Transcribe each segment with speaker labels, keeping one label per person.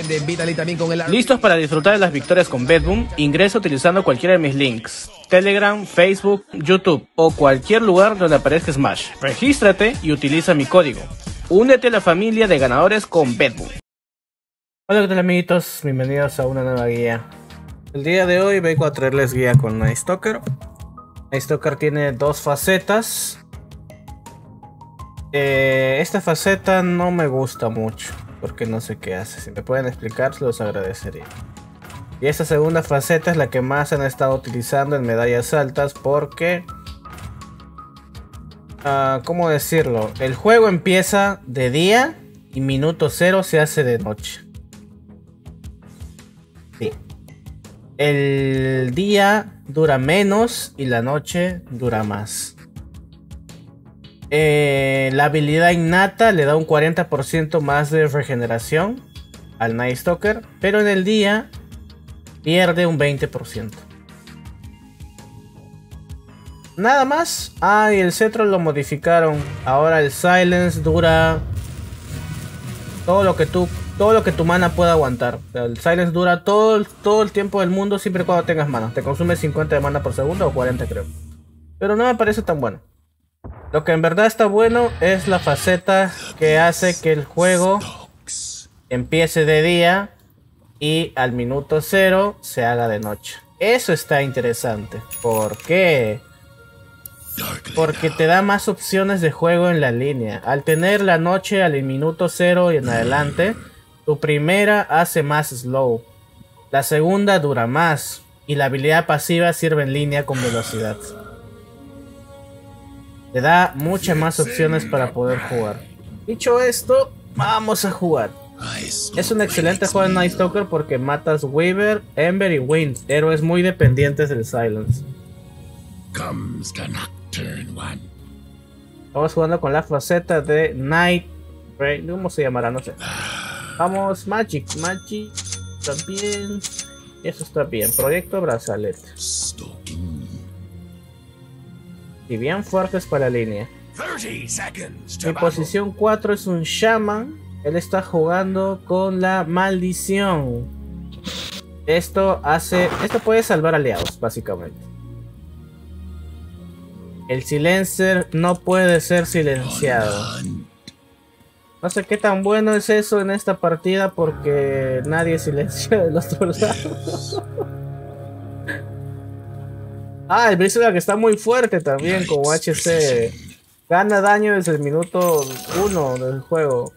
Speaker 1: ¿Listos para disfrutar de las victorias con Betboom? Ingresa utilizando cualquiera de mis links: Telegram, Facebook, YouTube o cualquier lugar donde aparezca Smash. Regístrate y utiliza mi código. Únete a la familia de ganadores con Betboom. Hola, ¿qué tal, amiguitos? Bienvenidos a una nueva guía. El día de hoy vengo a traerles guía con Night Stalker. Night Stalker tiene dos facetas. Esta faceta no me gusta mucho porque no sé qué hace. Si me pueden explicar, se los agradecería. Y esta segunda faceta es la que más han estado utilizando en medallas altas porque... ¿cómo decirlo? El juego empieza de día y minuto cero se hace de noche. Sí. El día dura menos y la noche dura más. La habilidad innata le da un 40% más de regeneración al Night Stalker, pero en el día pierde un 20%. Nada más. Y el cetro lo modificaron. Ahora el silence dura todo lo que tu mana pueda aguantar. O sea, el silence dura todo el tiempo del mundo, siempre y cuando tengas mana. Te consume 50 de mana por segundo o 40, creo. Pero no me parece tan bueno. Lo que en verdad está bueno es la faceta que hace que el juego empiece de día y al minuto cero se haga de noche. Eso está interesante. ¿Por qué? Porque te da más opciones de juego en la línea. Al tener la noche al minuto cero y en adelante, tu primera hace más slow, la segunda dura más y la habilidad pasiva sirve en línea con velocidad. Te da muchas más opciones para poder jugar. Dicho esto, vamos a jugar. Es un excelente juego de Night Stalker porque matas Weaver, Ember y Wind, héroes muy dependientes del silence. Estamos jugando con la faceta de Night. ¿Cómo se llamará? No sé. Vamos, Magic. Está bien. Eso está bien. Proyecto brazalete. Y bien fuertes para la línea. Mi posición 4 es un Shaman. Él está jugando con la maldición. Esto puede salvar aliados, básicamente. El silencer no puede ser silenciado. No sé qué tan bueno es eso en esta partida porque nadie silencia del otro lado. El Bristlebag que está muy fuerte también como HC. Gana daño desde el minuto 1 del juego.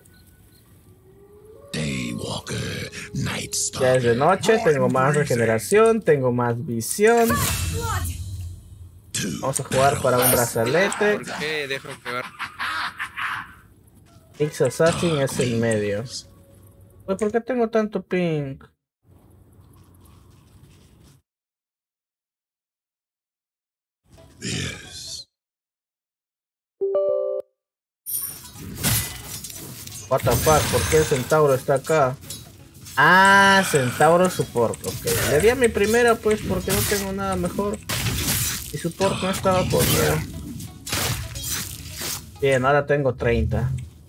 Speaker 1: Ya es de noche, tengo más regeneración, tengo más visión. Vamos a jugar para un brazalete.
Speaker 2: ¿Por qué dejo pegar?
Speaker 1: X Assassin es el medio. Pues, ¿por qué tengo tanto ping? What the fuck, ¿por qué el Centauro está acá? Centauro support, ok. Le di a mi primera pues porque no tengo nada mejor. Y support no estaba conmigo. Bien, ahora tengo 30.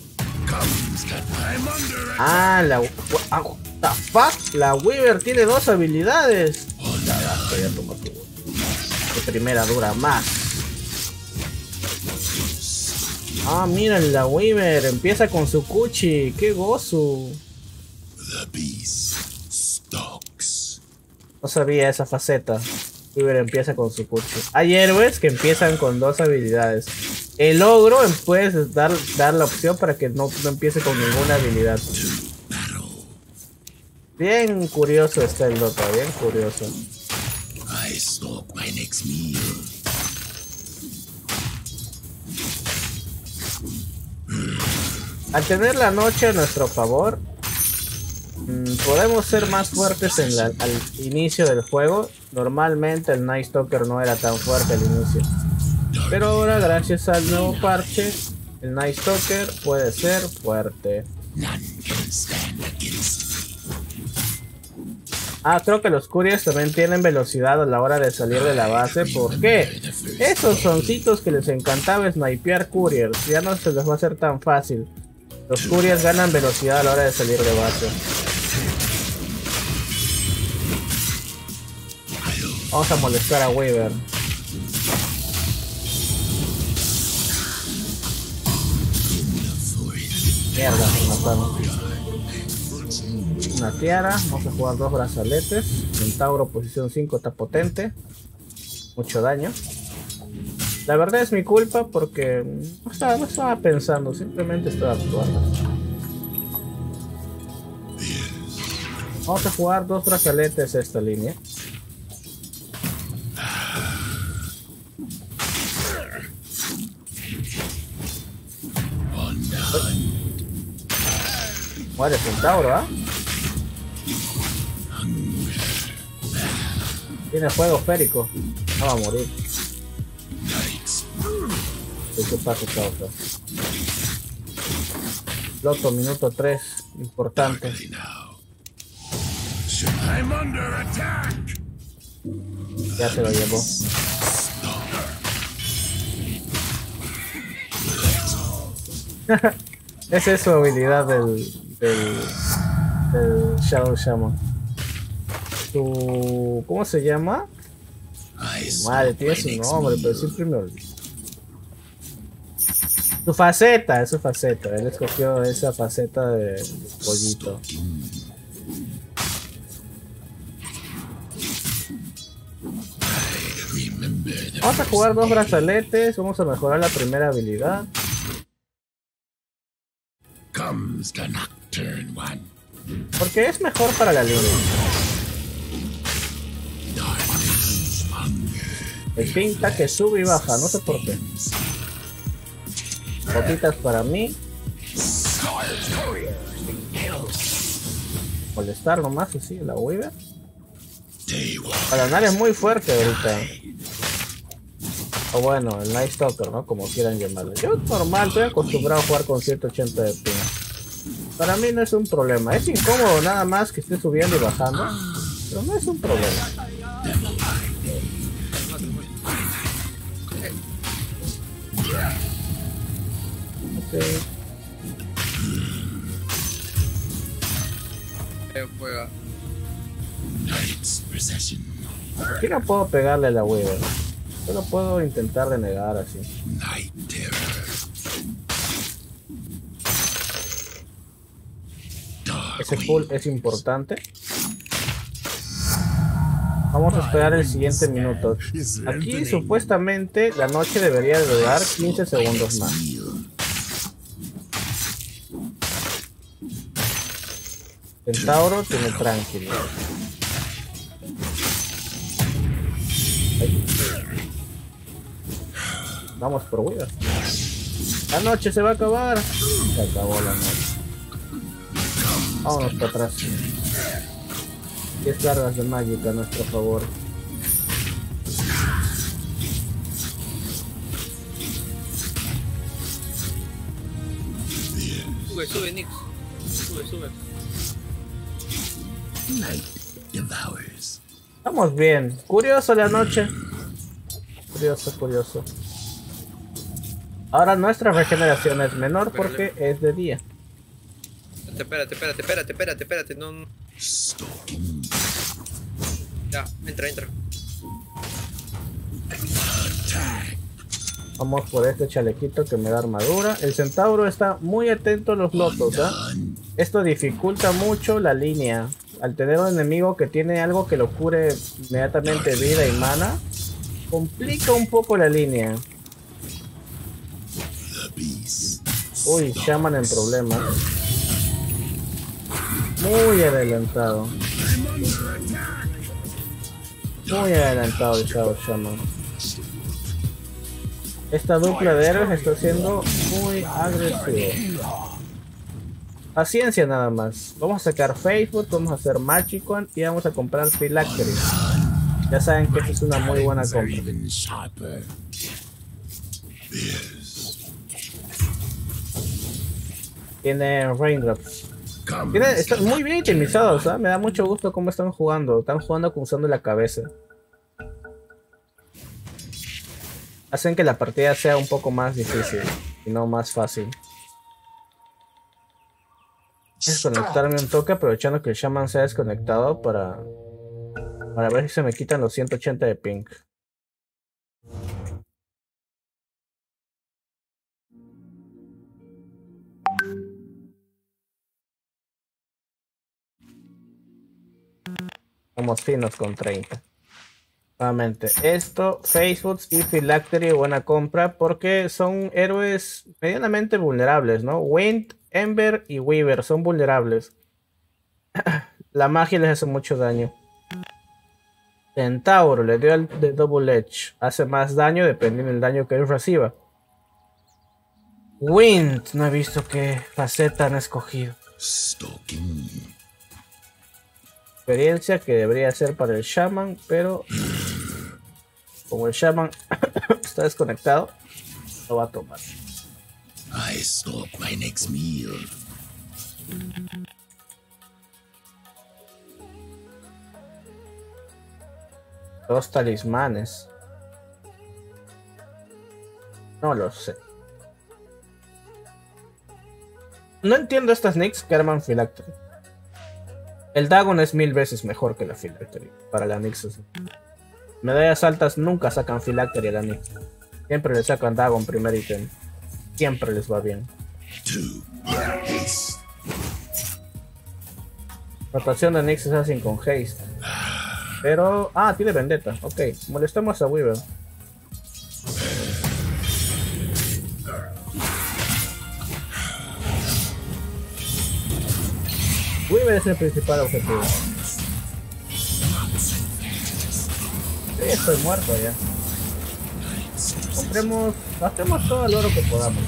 Speaker 1: What the fuck, la Weaver tiene dos habilidades. Ya toma tu. Mi primera dura más. Mira, la Weaver empieza con su cuchi. ¡Qué gozo! No sabía esa faceta. Weaver empieza con su cuchi. Hay héroes que empiezan con dos habilidades. El ogro puedes dar la opción para que no empiece con ninguna habilidad. Bien curioso está el Dota, bien curioso. Al tener la noche a nuestro favor, podemos ser más fuertes al inicio del juego. Normalmente el Night Stalker no era tan fuerte al inicio, pero ahora gracias al nuevo parche el Night Stalker puede ser fuerte. Creo que los Couriers también tienen velocidad a la hora de salir de la base. ¿Por qué? Esos soncitos que les encantaba snipear Couriers ya no se les va a hacer tan fácil. Los Couriers ganan velocidad a la hora de salir de base. Vamos a molestar a Weaver. Mierda, me mataron. Una tiara, vamos a jugar 2 brazaletes. Centauro posición 5 está potente. Mucho daño. La verdad es mi culpa porque no estaba pensando, simplemente estaba actuando. Vamos a jugar 2 brazaletes esta línea. Muere Centauro, ¿ah? Tiene fuego férico. No va a morir. ¿Qué pasa, causa? Loto, minuto 3. Importante. Ya se lo llevó. Esa es su habilidad del Shadow Shaman. ¿Cómo se llama? Madre, tiene su nombre, pero siempre me olvido. Su faceta, es su faceta. Él escogió esa faceta de pollito. Vamos a jugar 2 brazaletes. Vamos a mejorar la primera habilidad. Porque es mejor para la línea. El pinta que sube y baja, no sé por qué. Botitas para mí. Molestar nomás así, la Weaver. Palanar es muy fuerte ahorita. O bueno, el Night Stalker, ¿no? Como quieran llamarlo. Yo normal, estoy acostumbrado a jugar con 180 de ping. Para mí no es un problema. Es incómodo nada más que esté subiendo y bajando. Pero no es un problema. Okay.
Speaker 2: Juega.
Speaker 1: Aquí no puedo pegarle a la Weaver. Solo puedo intentar renegar así. Ese pull es importante. Vamos a esperar el siguiente minuto. Aquí supuestamente la noche debería de durar 15 segundos más. Centauro tiene tranquilo. Ahí. Vamos por Weaver. La noche se va a acabar. Se acabó la noche. Vámonos para atrás. 10 cargas de mágica a nuestro favor.
Speaker 2: Sube, Nix. Sube.
Speaker 1: Estamos bien. Curioso la noche. Curioso. Ahora nuestra regeneración es menor porque es de día.
Speaker 2: Espérate, no. Ya, entra.
Speaker 1: Vamos por este chalequito que me da armadura. El centauro está muy atento a los lotos, ¿eh? Esto dificulta mucho la línea. Al tener un enemigo que tiene algo que lo cure inmediatamente vida y mana, complica un poco la línea. Uy, Shaman en problemas. Muy adelantado. Muy adelantado el Shadow Shaman. Esta dupla de héroes está siendo muy agresivo. Paciencia nada más. Vamos a sacar Facebook, vamos a hacer Magicon y vamos a comprar Phylactery. Ya saben que esta es una muy buena compra. Tiene Raindrops. Están muy bien optimizados, ¿eh? Me da mucho gusto cómo están jugando. Están jugando usando la cabeza. Hacen que la partida sea un poco más difícil y no más fácil. Desconectarme un toque aprovechando que el Shaman se ha desconectado para ver si se me quitan los 180 de ping. Somos finos con 30. Nuevamente, esto, Facebook y Phylactery, buena compra porque son héroes medianamente vulnerables, ¿no? Wind, Ember y Weaver son vulnerables. La magia les hace mucho daño. Centauro le dio el de Double Edge. Hace más daño dependiendo del daño que él reciba. Wind, no he visto qué faceta han escogido. Experiencia que debería ser para el Shaman, pero como el Shaman está desconectado, lo va a tomar.
Speaker 3: I stalk my next meal.
Speaker 1: Dos talismanes. No lo sé. No entiendo estas nicks que arman Phylactery. El Dagon es 1000 veces mejor que la Phylactery para la Nix. Medallas altas nunca sacan Phylactery a la Nix. Siempre le sacan Dagon primer ítem. Siempre les va bien. Rotación de Nix Assassin con haste. Pero... ah, tiene vendetta. Ok, molestamos a Weaver. Weaver es el principal objetivo. Sí, estoy muerto ya. Gastemos todo el oro que podamos.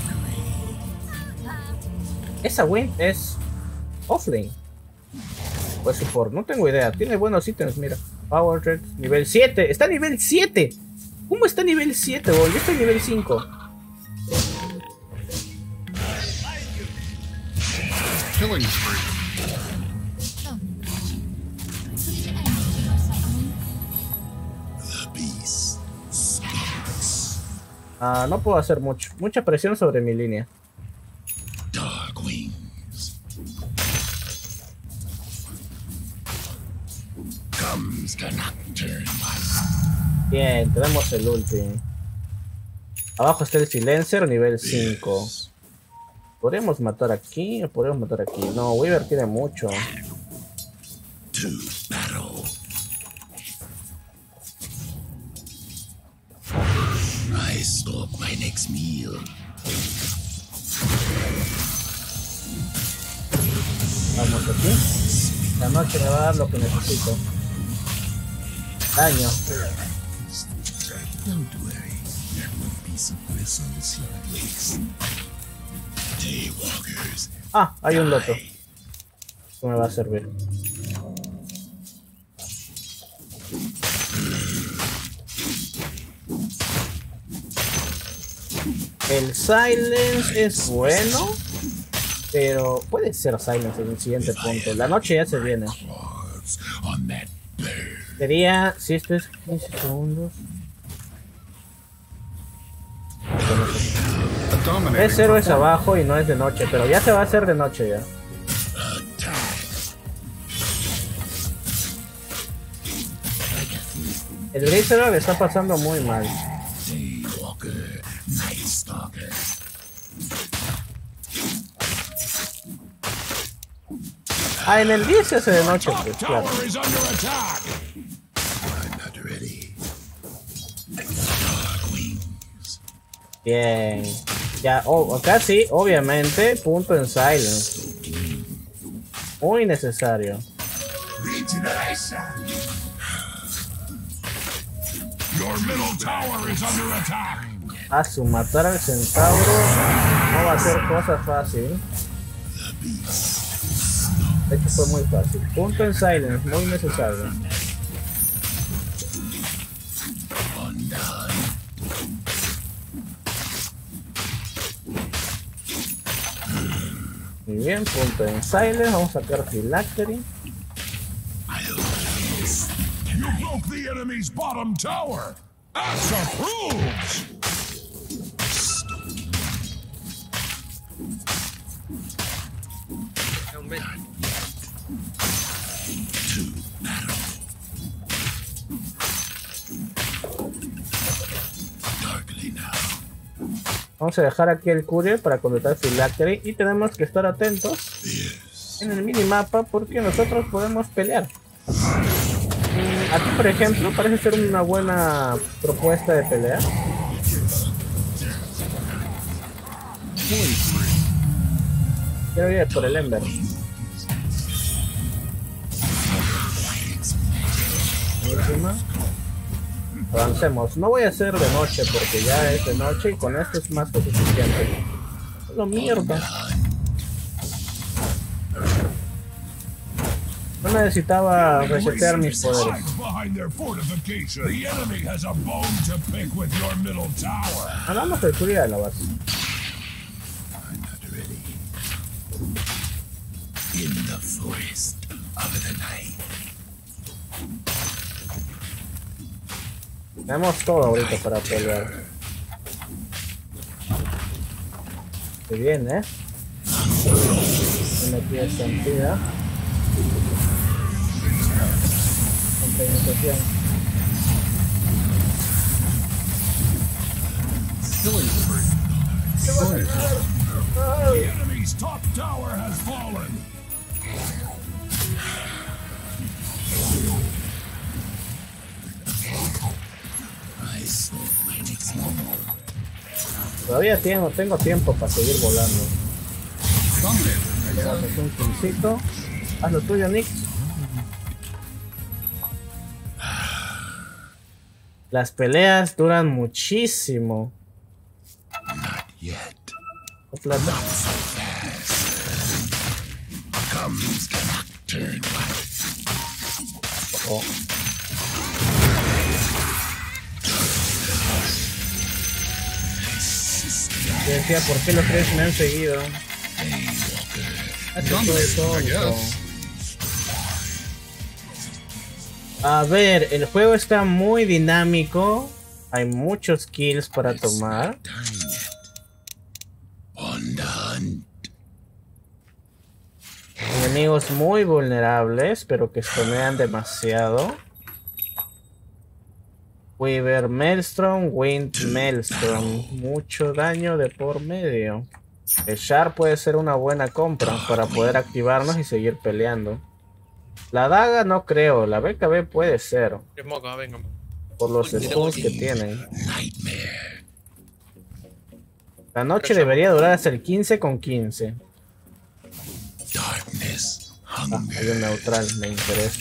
Speaker 1: Esa Wind es offlane. Pues support, no tengo idea. Tiene buenos ítems, mira. Power Thread, nivel 7. Está a nivel 7. ¿Cómo está a nivel 7, bol? Yo estoy a nivel 5.
Speaker 4: Killing spree.
Speaker 1: No puedo hacer mucho. Mucha presión sobre mi línea.
Speaker 3: Dark wings. Comes the nocturne.
Speaker 1: Bien, tenemos el ulti. Abajo está el Silencer, nivel 5. Podríamos matar aquí o podríamos matar aquí. No, Weaver tiene mucho.
Speaker 3: To battle. I stalk my next meal.
Speaker 1: Vamos aquí. La noche me va a dar lo que necesito. Daño.
Speaker 3: Don't worry, there will be some whistles in place. Daywalkers.
Speaker 1: Ah, hay un loto. Esto me va a servir. El Silence es bueno, pero puede ser Silence en el siguiente punto. La noche ya se viene. Sería, si esto es 15 segundos. 3 héroes abajo y no es de noche, pero ya se va a hacer de noche ya. El Blizzard le está pasando muy mal. Ah, en el 10 se hace de noche, pues claro. Bien. Ya, acá sí, obviamente, punto en Silence. Muy necesario. A su matar al centauro no va a ser cosa fácil. De hecho fue muy fácil. Punto en Silence, muy necesario. Muy bien, punto en Silence. Vamos a sacar Phylactery.
Speaker 4: You broke the enemy's bottom tower. That's approved.
Speaker 2: Es un 20.
Speaker 1: Vamos a dejar aquí el courier para completar Phylactery y tenemos que estar atentos en el minimapa porque nosotros podemos pelear. Aquí, por ejemplo, parece ser una buena propuesta de pelear. Quiero ir por el Ember. Última. Avancemos. No voy a hacer de noche porque ya es de noche y con esto es más que suficiente. ¡Lo mierda! No necesitaba resetear mis poderes. Hagamos el curia de la base. Tenemos todo ahorita para pelear. Qué bien, Me metí estampida. Compensación.
Speaker 4: The enemy's top tower has fallen.
Speaker 1: Todavía tengo tiempo para seguir volando. Hacemos un killcito. Haz lo tuyo, Nix. Las peleas duran muchísimo. Plata. Oh. Yo decía, ¿por qué los tres me han seguido? A ver, el juego está muy dinámico. Hay muchos kills para tomar. Enemigos muy vulnerables, pero que stonean demasiado. Weaver Maelstrom, Wind Maelstrom. Mucho daño de por medio. El Shard puede ser una buena compra para poder activarnos y seguir peleando. La daga no creo, la BKB puede ser. Por los stuns que tienen. La noche debería durar hasta el 15 con 15. Hay un neutral, me interesa.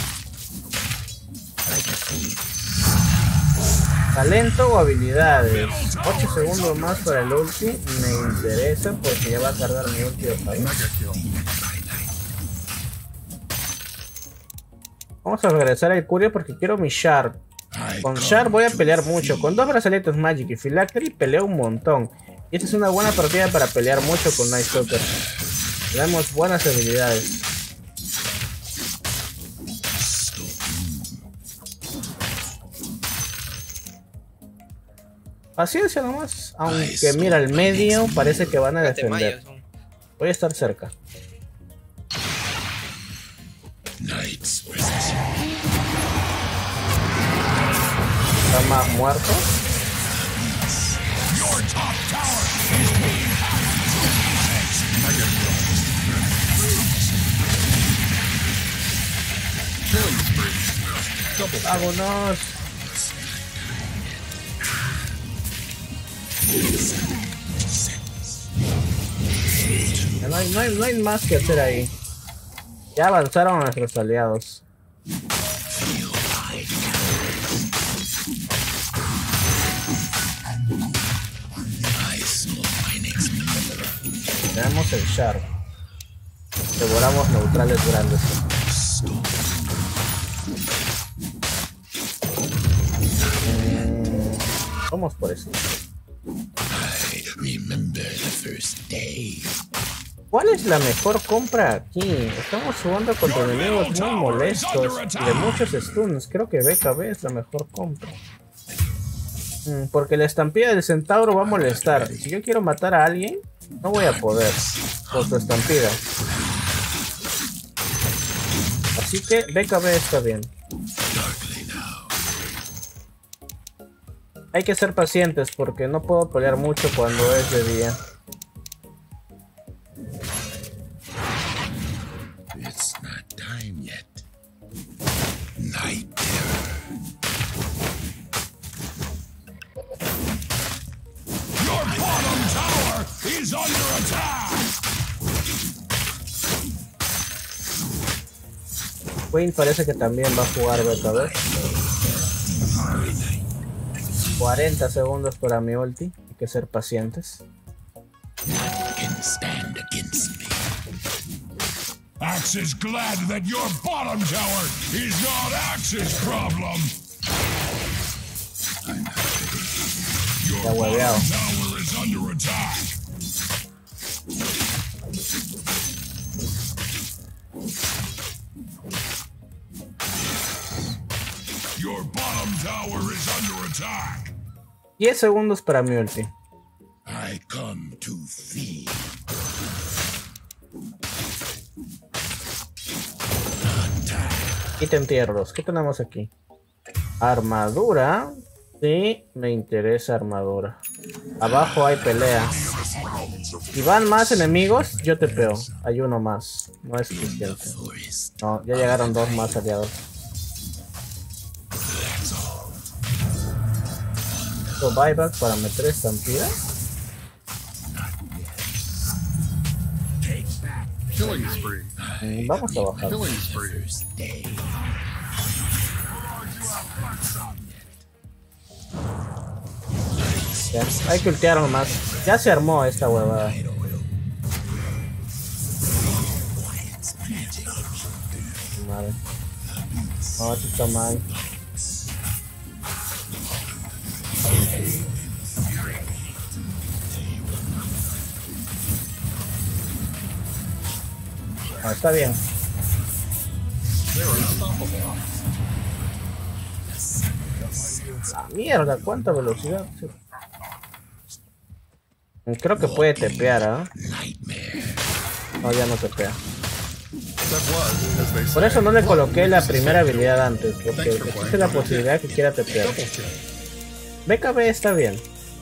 Speaker 1: Talento o habilidades. 8 segundos más para el ulti. Me interesa porque ya va a cargar mi ulti otra vez. Vamos a regresar al Curio porque quiero mi Shard. Con Shard voy a pelear mucho. Con 2 brazaletes Magic y Phylactery peleo un montón. Y esta es una buena partida para pelear mucho con Night Stalker. Tenemos buenas habilidades. Paciencia nomás. Aunque mira, al medio parece que van a defender. Voy a estar cerca. Está más muerto. Vámonos. No hay más que hacer ahí. Ya avanzaron nuestros aliados. Tenemos el Shard. Devoramos neutrales grandes. Vamos por eso. ¿Cuál es la mejor compra aquí? Estamos jugando contra enemigos muy molestos y de muchos stuns. Creo que BKB es la mejor compra. Porque la estampida del centauro va a molestar. Si yo quiero matar a alguien, no voy a poder por su estampida. Así que BKB está bien. Hay que ser pacientes porque no puedo pelear mucho cuando es de día.
Speaker 3: It's not time yet. Night terror.
Speaker 4: Your bottom tower is under attack!
Speaker 1: Queen parece que también va a jugar BKB. 40 segundos para mi ulti. Hay que ser pacientes.
Speaker 3: Can stand against me.
Speaker 4: Axe is glad that your bottom tower is not Axe's problem! Your
Speaker 1: Ya hueveado.
Speaker 4: bottom tower is under attack! Your bottom tower is under attack!
Speaker 1: 10 segundos para mi ulti.
Speaker 3: I come to feed.
Speaker 1: Ítem tier 2. ¿Qué tenemos aquí? Armadura. Sí, me interesa armadura. Abajo hay pelea. Si van más enemigos, yo te peo. Hay uno más. No es suficiente. No, ya llegaron dos más aliados. Buyback para meter estampida.
Speaker 5: Killing spree.
Speaker 1: Vamos a bajar.
Speaker 5: Killing spree.
Speaker 1: Ya, hay que ultear nomás. Ya se armó esta huevada. Madre. No, esto está mal. No, está bien. Ah, mierda, cuánta velocidad. Creo que puede tepear, ¿ah? No, ya no tepea. Por eso no le coloqué la primera habilidad antes, porque existe la posibilidad que quiera tepear. BKB está bien.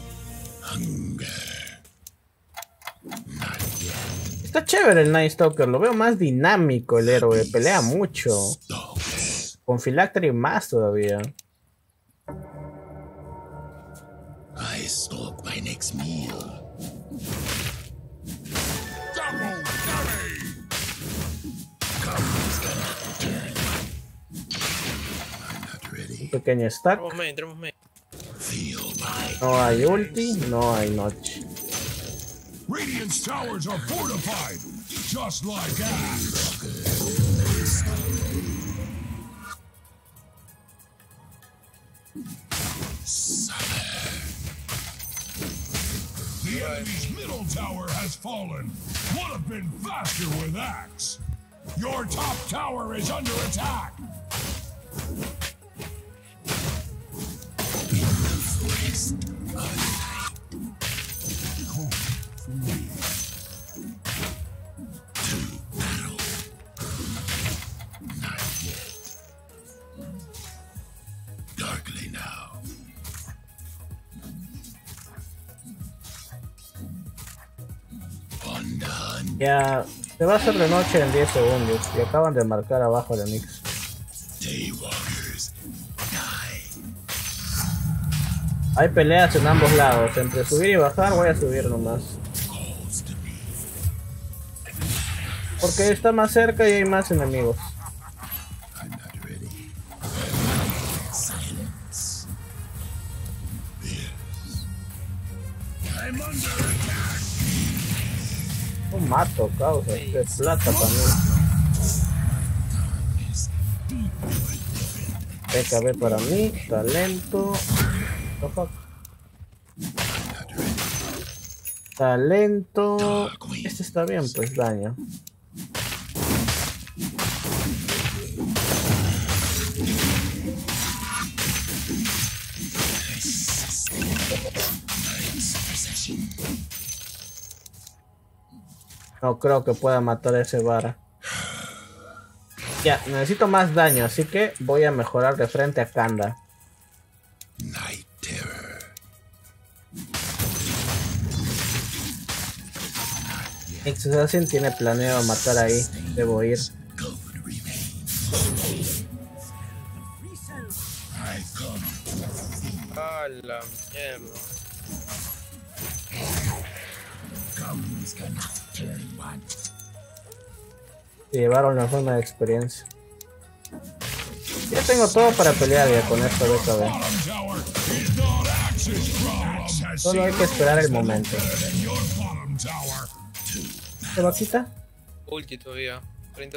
Speaker 1: Está chévere el Night Stalker, lo veo más dinámico el héroe, pelea mucho. Con Phylactery más todavía.
Speaker 3: I stalk my next meal.
Speaker 4: Double dummy!
Speaker 3: I'm not ready.
Speaker 1: Un pequeño stack.
Speaker 2: Entremos main.
Speaker 3: Feel my
Speaker 1: No hay ulti, no hay noche.
Speaker 4: Radiant's towers are fortified, just like Axe. The enemy's middle tower has fallen. Would have been faster with Axe. Your top tower is under attack.
Speaker 3: darkly now. Undone.
Speaker 1: Ya se va a hacer de noche en 10 segundos y acaban de marcar abajo de Nix.
Speaker 3: Daywalkers die.
Speaker 1: Hay peleas en ambos lados, entre subir y bajar voy a subir nomás.
Speaker 3: Calls to me.
Speaker 1: Porque está más cerca y hay más enemigos.
Speaker 3: I'm not ready. Silence. Yes.
Speaker 4: I'm under attack.
Speaker 1: No mato, causa, qué plata para mí. PKB para mí, talento. The fuck? Talento. Este está bien, pues daño. No creo que pueda matar a ese vara. Ya, necesito más daño, así que voy a mejorar de frente a Kanda.
Speaker 3: Night terror.
Speaker 1: Nix Assassin tiene planeado matar ahí. Debo ir.
Speaker 3: Gold remains. I come.
Speaker 2: A la mierda.
Speaker 3: Comes cannot turn one.
Speaker 1: Llevaron la zona de experiencia. Ya tengo todo para pelear ya con esto de esta vez.
Speaker 4: Bottom tower is not Axe's problem. Axe has
Speaker 1: Solo hay
Speaker 4: seen
Speaker 1: que esperar el
Speaker 4: worse
Speaker 1: momento.
Speaker 4: than your bottom tower.
Speaker 1: ¿Se vaquita?
Speaker 2: Ulti todavía. 30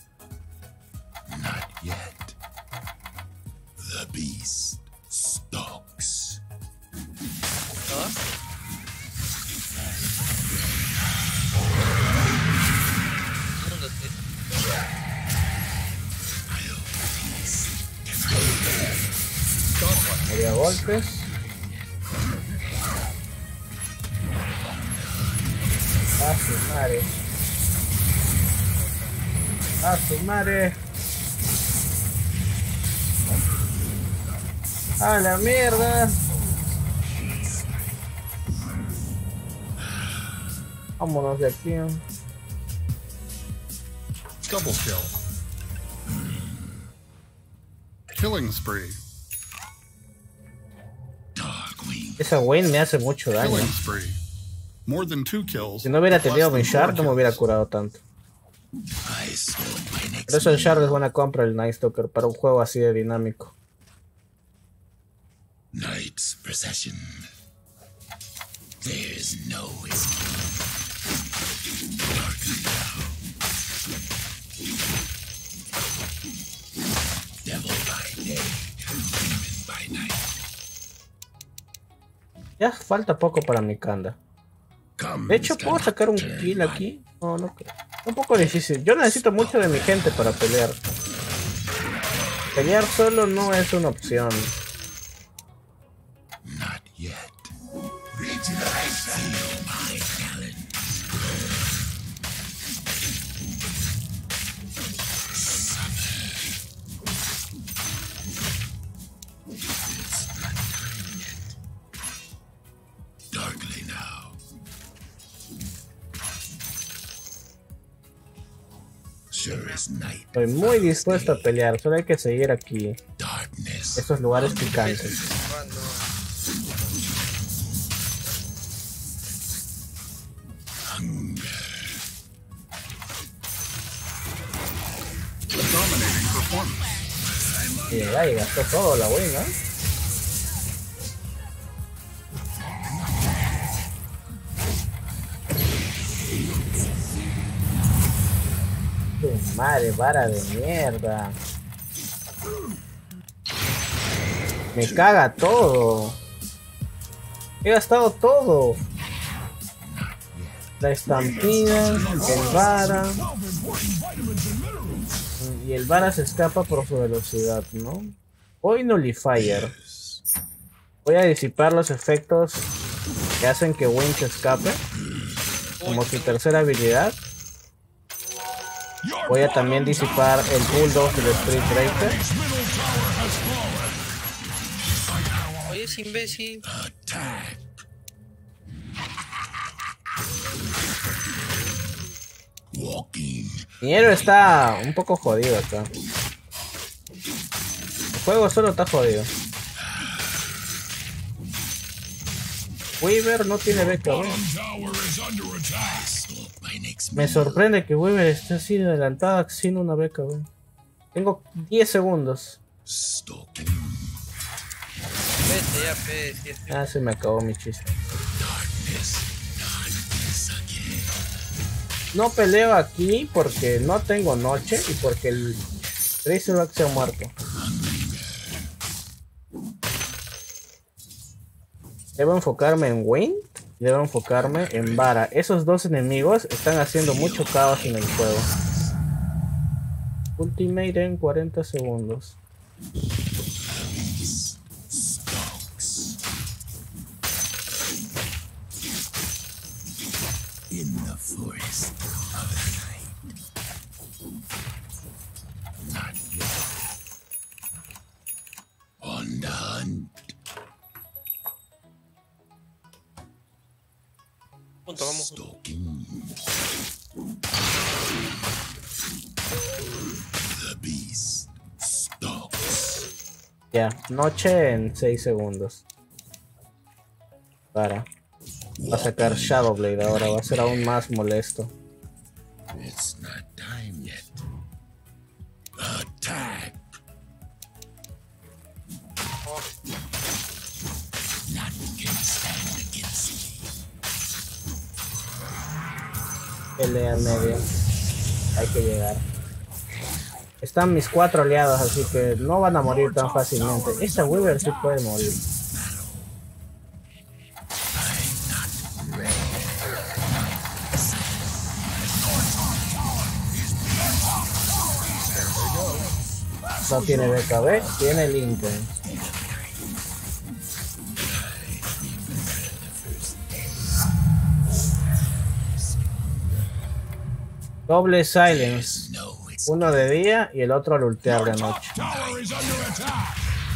Speaker 3: Not yet. The beast stalks.
Speaker 2: ¿Ah?
Speaker 1: Había golpes. A su madre. A su madre. A la mierda. Vámonos de aquí.
Speaker 5: Double kill. Killing spree.
Speaker 3: Darkwing.
Speaker 1: Esa Wayne me hace mucho daño.
Speaker 5: Killing spree. More than 2 kills.
Speaker 1: Si no hubiera tenido mi
Speaker 5: less than
Speaker 1: shard,
Speaker 5: 4
Speaker 1: no me hubiera
Speaker 5: kills.
Speaker 1: curado tanto.
Speaker 3: I smoke my next.
Speaker 1: Por eso el shard es buena compra, el Night Stalker, para un juego así de dinámico.
Speaker 3: Night's procession. There's no escape. Darken now. Devil by day, demon by night.
Speaker 1: Ya falta poco para mi Kanda. De hecho, ¿puedo sacar un kill aquí? No, no creo. Un poco difícil. Yo necesito mucho de mi gente para pelear. Pelear solo no es una opción.
Speaker 3: Not yet. I feel my talent. It's not time yet. Darkly now. Sure is night.
Speaker 1: Estoy muy dispuesto a pelear. Solo hay que seguir aquí.
Speaker 3: Darkness.
Speaker 1: Estos lugares picantes.
Speaker 2: Ah, no.
Speaker 5: Dominating performance.
Speaker 1: Y gastó todo la win, ¿no? Tu madre, vara de mierda. Me caga todo. He gastado todo. La estampida, el vara. Y el vara se escapa por su velocidad, ¿no? Voy Nullifier. Voy a disipar los efectos que hacen que Wayne se escape. Como su tercera habilidad. Voy a también disipar el Bulldog del Street Breaker.
Speaker 2: Oye, es imbécil.
Speaker 3: Attack. Walking.
Speaker 1: Mi héroe está un poco jodido acá. El juego solo está jodido. Weaver no tiene beca, ¿no?
Speaker 4: Bottom tower is under attack.
Speaker 3: Smoke my next
Speaker 1: Me sorprende que Weaver esté así adelantada sin una beca, güey. Tengo 10 segundos.
Speaker 3: stalking.
Speaker 2: Vete ya, pe, si estoy-
Speaker 1: Ah, se me acabó mi chiste.
Speaker 3: Darkness. Darkness again.
Speaker 1: No peleo aquí porque no tengo noche y porque el Razorback se ha muerto. Debo enfocarme en Wayne y debo enfocarme en Vara. Esos dos enemigos están haciendo mucho caos en el juego. Ultimate en 40 segundos.
Speaker 3: Stalks. In the forest of the night.
Speaker 2: Juntos, vamos.
Speaker 3: Stalking. The beast stalks.
Speaker 1: Ya, noche en 6 segundos. Va a sacar Shadowblade ahora, va a ser aún más molesto.
Speaker 3: It's not time yet. Attack. None can stand against me.
Speaker 1: Pelea medio. Hay que llegar. Están mis 4 aliados, así que no van a morir tan fácilmente. Esta Weaver sí puede morir. No tiene BKB, tiene Lincoln. Doble silence. Uno de día y el otro al ultear de noche.
Speaker 4: Tower is under attack.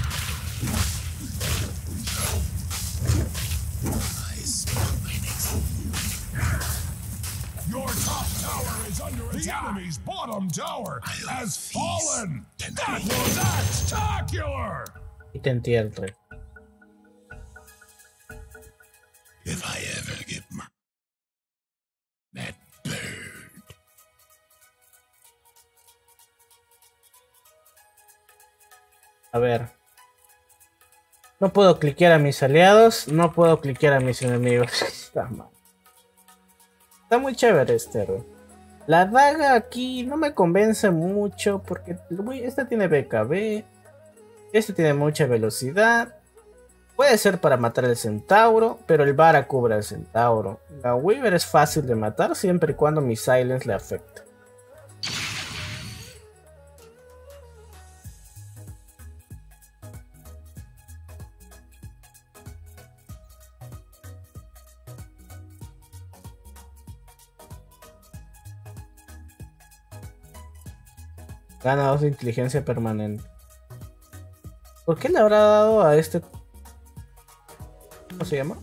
Speaker 4: Your top tower is under attack. The enemy's bottom tower has fallen. That was spectacular.
Speaker 1: Y te entierre.
Speaker 3: If I ever get that bird.
Speaker 1: A ver. No puedo cliquear a mis aliados, no puedo cliquear a mis enemigos. Está mal. Está muy chévere este héroe. La daga aquí no me convence mucho porque este tiene BKB. Este tiene mucha velocidad. Puede ser para matar al centauro, pero el Vara cubre al centauro. La Weaver es fácil de matar siempre y cuando mi silence le afecte. Gana 2 de inteligencia permanente. ¿Por qué le habrá dado a este? ¿Cómo se llama?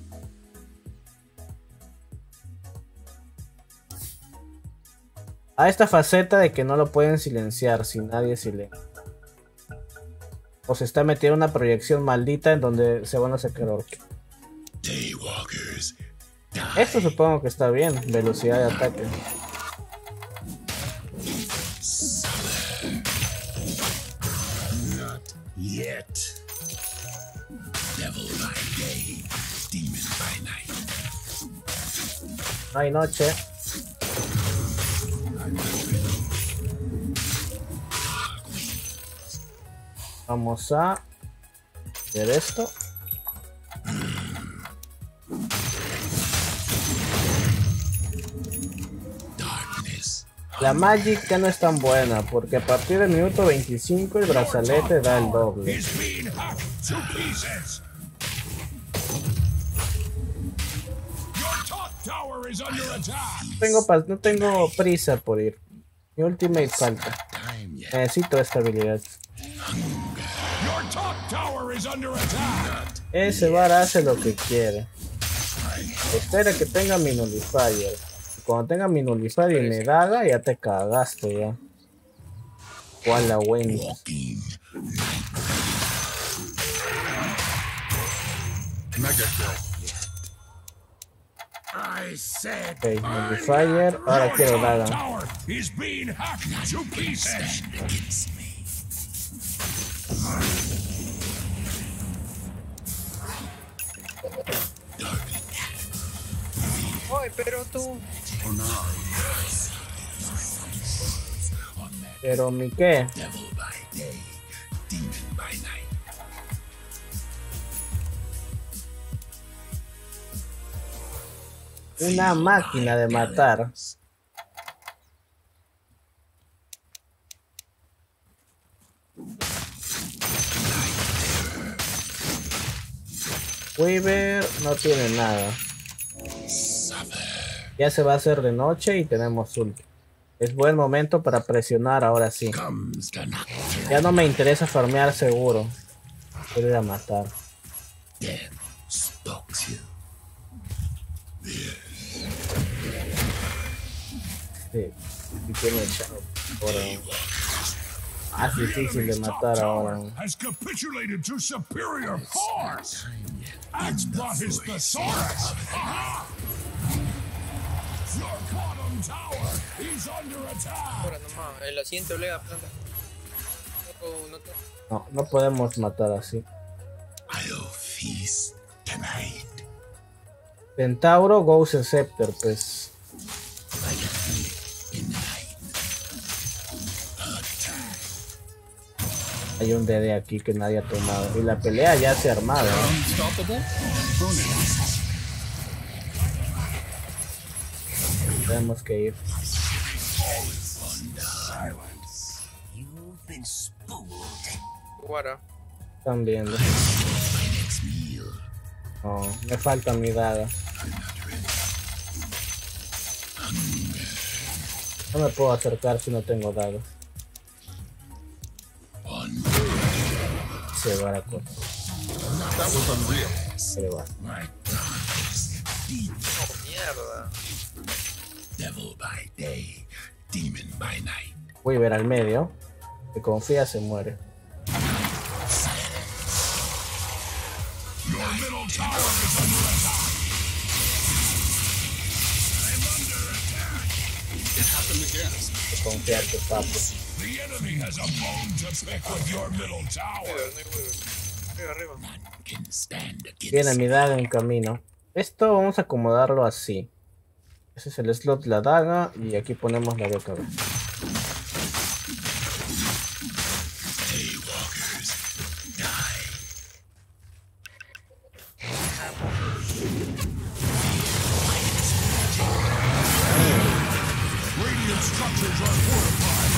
Speaker 1: A esta faceta de que no lo pueden silenciar si nadie silencia. O se está metiendo una proyección maldita en donde se van a sacar orcos.
Speaker 3: Daywalkers.
Speaker 1: Esto supongo que está bien. Velocidad de ataque.
Speaker 3: Yet. Devil by day, demon by night.
Speaker 1: No hay noche. Vamos a hacer esto. La Magic ya no es tan buena porque a partir del minuto 25 el brazalete da el doble. No tengo prisa por ir. Mi ultimate falta. Necesito estabilidad. Ese Vara hace lo que quiere. Espera que tenga mi nullifier. Cuando tenga mi nullifier y me daga, ya te cagaste ya. ¿Cuál la Wendy? Ok, nullifier, ahora quiero daga.
Speaker 2: Ay, pero tú.
Speaker 1: Pero mi qué. Una máquina de matar. Weaver no tiene nada. Ya se va a hacer de noche y tenemos ult. Es buen momento para presionar ahora sí. Ya no me interesa farmear seguro. Quiero ir a matar. Sí, y tiene chao. Es difícil de matar ahora.
Speaker 4: Has capitulated to superior force. Axe brought his thesaurus. Your bottom tower is under attack.
Speaker 2: Ahora nomás, el asiento le da planta.
Speaker 1: No podemos matar así.
Speaker 3: I'll feast tonight.
Speaker 1: Centauro, Ghost Scepter, pues.
Speaker 3: Like a thief in the night. Attack.
Speaker 1: Hay un DD aquí que nadie ha tomado. Y la pelea ya se ha armado.
Speaker 5: Unstoppable?
Speaker 1: Tenemos que ir.
Speaker 3: You've been spooled.
Speaker 2: Guara.
Speaker 1: Están viendo.
Speaker 3: My next meal.
Speaker 1: No, me falta mi daga. No me puedo acercar si no tengo daga. Se va a cortar.
Speaker 5: That was unreal.
Speaker 1: Se va.
Speaker 3: My darkness.
Speaker 2: Oh, mierda.
Speaker 3: Devil by day, demon by night.
Speaker 1: Voy a ver al medio. Si confía se muere.
Speaker 4: Your middle tower is under attack. I'm under attack.
Speaker 5: It happened again.
Speaker 1: Si confiarte, papo.
Speaker 4: The enemy has a bone to pick with your middle tower.
Speaker 2: No hay huevo. Arriba, arriba.
Speaker 3: None can stand against
Speaker 1: Viene mi daga en camino. Esto vamos a acomodarlo así. Ese es el slot de la daga y aquí ponemos la boca.
Speaker 3: daywalkers. Die.
Speaker 4: Radiant structures are fortified.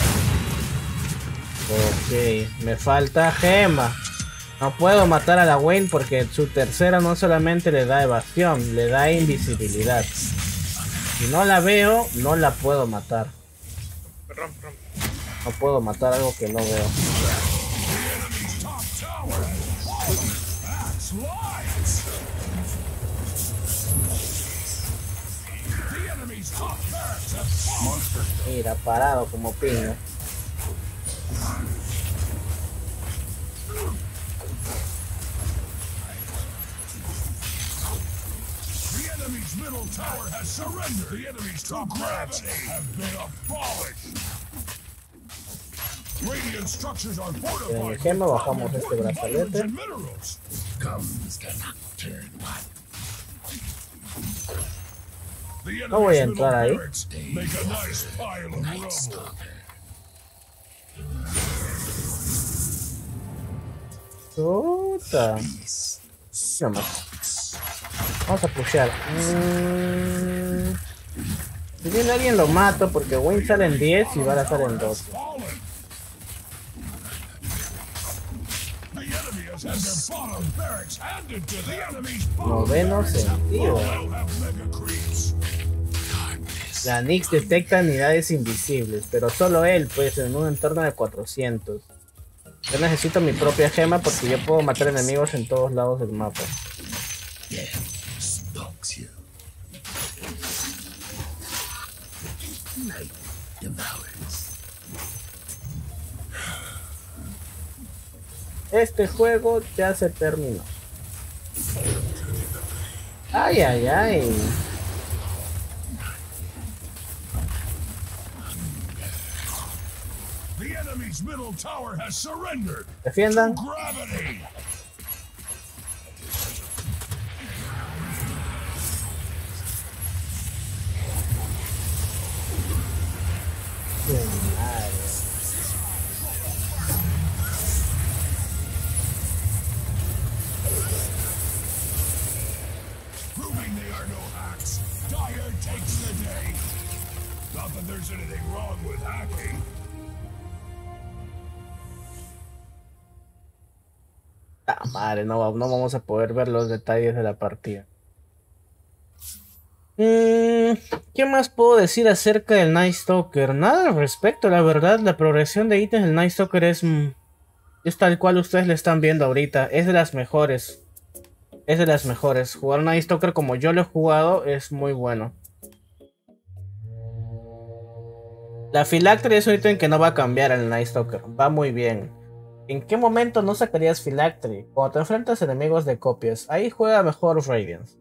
Speaker 1: Ok, me falta gema. No puedo matar a la Wayne porque su tercera no solamente le da evasión, le da invisibilidad. Si no la veo, no la puedo matar.
Speaker 2: Rompe.
Speaker 1: No puedo matar algo que no veo.
Speaker 4: The enemy's top tower has fallen. That's lies. The enemy's top barracks have fallen.
Speaker 1: Mira, parado como piña.
Speaker 4: The enemy's middle tower has surrendered. The enemy's top barracks have been abolished. Radiant structures are
Speaker 1: En mi
Speaker 4: fortified.
Speaker 1: gema bajamos este
Speaker 4: Important vitamins
Speaker 1: brazalete.
Speaker 4: and minerals.
Speaker 3: Comes the nocturne one.
Speaker 4: The
Speaker 1: No voy a
Speaker 4: enemy's
Speaker 1: entrar ahí.
Speaker 4: middle barracks make a nice pile of
Speaker 3: Night
Speaker 4: rubble.
Speaker 3: Stalker.
Speaker 1: Puta.
Speaker 3: Peace.
Speaker 1: No más. Vamos a pushear. Si viene alguien lo mato porque Wayne sale en 10 y va a estar en 12.
Speaker 4: Fallen. The enemy has had their bottom barracks handed to the enemy's bottom
Speaker 1: Noveno
Speaker 4: barracks.
Speaker 1: sentido.
Speaker 4: They'll have mega creeps.
Speaker 3: Darkness.
Speaker 1: La Nyx detecta unidades invisibles, pero solo él, pues, en un entorno de 400. Yo necesito mi propia gema porque yo puedo matar enemigos en todos lados del mapa.
Speaker 3: Death stalks you. Night devours.
Speaker 1: Este juego ya se terminó. Ay, ay, ay.
Speaker 4: The enemy's middle tower has surrendered
Speaker 1: Defiendan.
Speaker 4: to gravity. Proving they are no hacks. Dyer takes the day. Not that there's anything wrong with hacking.
Speaker 1: Ah, madre, no vamos a poder ver los detalles de la partida. ¿Qué más puedo decir acerca del Night Stalker? Nada al respecto, la verdad. La progresión de ítems del Night Stalker es tal cual ustedes le están viendo ahorita. Es de las mejores. Es de las mejores. Jugar Night Stalker como yo lo he jugado es muy bueno. La Phylactery es un ítem que no va a cambiar en el Night Stalker. Va muy bien. ¿En qué momento no sacarías Phylactery? Cuando te enfrentas a enemigos de copias. Ahí juega mejor Radiance.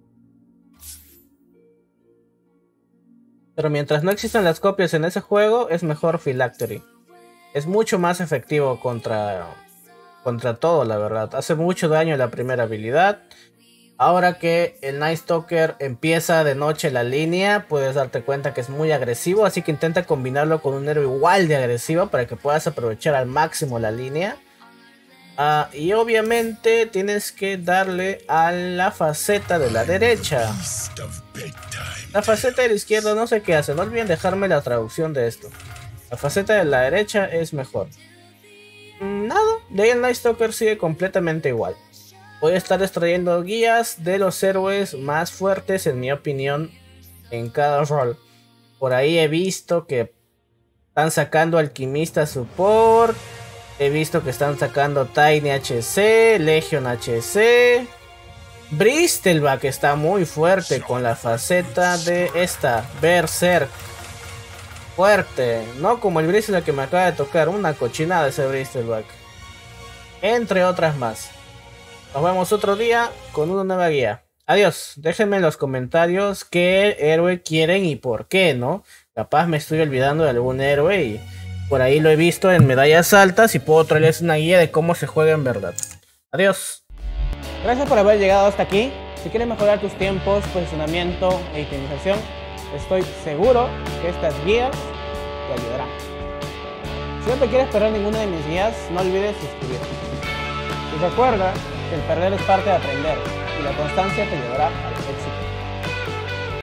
Speaker 1: Pero mientras no existan las copias en ese juego, es mejor Phylactery. Es mucho más efectivo contra todo, la verdad. Hace mucho daño la primera habilidad. Ahora que el Night Stalker empieza de noche la línea, puedes darte cuenta que es muy agresivo. Así que intenta combinarlo con un héroe igual de agresivo para que puedas aprovechar al máximo la línea. Y obviamente tienes que darle a la faceta de la derecha. La faceta de la izquierda no sé qué hace. No olviden dejarme la traducción de esto. La faceta de la derecha es mejor. Nada, de ahí el Night Stalker sigue completamente igual. Voy a estar extrayendo guías de los héroes más fuertes, en mi opinión, en cada rol. Por ahí he visto que están sacando Alquimista Support. He visto que están sacando Tiny HC, Legion HC. Bristleback está muy fuerte con la faceta de esta, Berserk. Fuerte, no como el Bristleback que me acaba de tocar, una cochinada ese Bristleback. Entre otras más. Nos vemos otro día con una nueva guía. Adiós, déjenme en los comentarios qué héroe quieren y por qué, ¿no? Capaz me estoy olvidando de algún héroe y por ahí lo he visto en medallas altas y puedo traerles una guía de cómo se juega en verdad. Adiós.
Speaker 6: Gracias por haber llegado hasta aquí. Si quieres mejorar tus tiempos, posicionamiento e itemización, estoy seguro que estas guías te ayudarán. Si no te quieres perder ninguna de mis guías, no olvides suscribirte. Y recuerda que el perder es parte de aprender y la constancia te llevará a